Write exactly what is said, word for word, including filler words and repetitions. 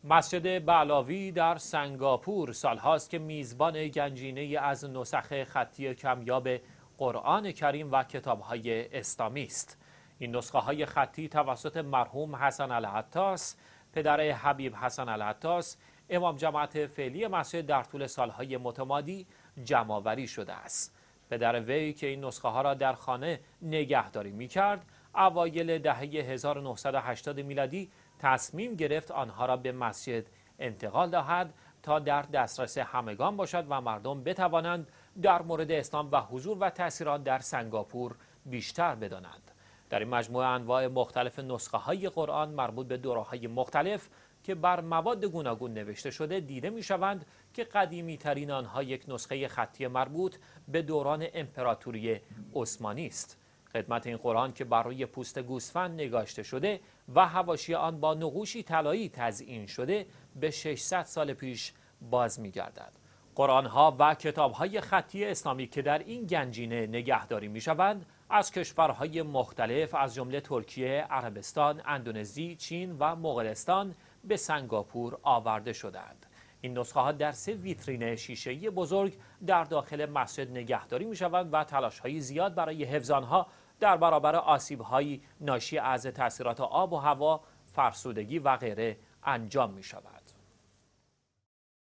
مسجد بعلاوی در سنگاپور سالهاست که میزبان گنجینه از نسخ خطی کمیاب قرآن کریم و کتاب‌های اسلامی است. این نسخه های خطی توسط مرحوم حسن العطاس، پدر حبیب حسن العطاس، امام جماعت فعلی مسجد در طول سالهای متمادی جمع‌آوری شده است. پدر وی که این نسخه ها را در خانه نگهداری می‌کرد، اوایل دهه هزار و نهصد و هشتاد میلادی تصمیم گرفت آنها را به مسجد انتقال دهد تا در دسترس همگان باشد و مردم بتوانند در مورد اسلام و حضور و تأثیرات در سنگاپور بیشتر بدانند. در این مجموعه انواع مختلف نسخه های قرآن مربوط به دوره‌های مختلف که بر مواد گوناگون نوشته شده دیده می شوند که قدیمی ترین آنها یک نسخه خطی مربوط به دوران امپراتوری عثمانی است. خدمت این قرآن که بر روی پوست گوسفند نگاشته شده و حواشی آن با نقوشی طلایی تزیین شده به ششصد سال پیش باز می گردد. قرآن‌ها و کتاب‌های خطی اسلامی که در این گنجینه نگهداری می‌شوند از کشورهای مختلف از جمله ترکیه، عربستان، اندونزی، چین و مغولستان به سنگاپور آورده شدند. این نسخه‌ها در سه ویترین شیشه‌ای بزرگ در داخل مسجد نگهداری می‌شوند و تلاش‌های زیاد برای حفظ آنها در برابر آسیب‌های ناشی از تأثیرات آب و هوا، فرسودگی و غیره انجام می‌شود.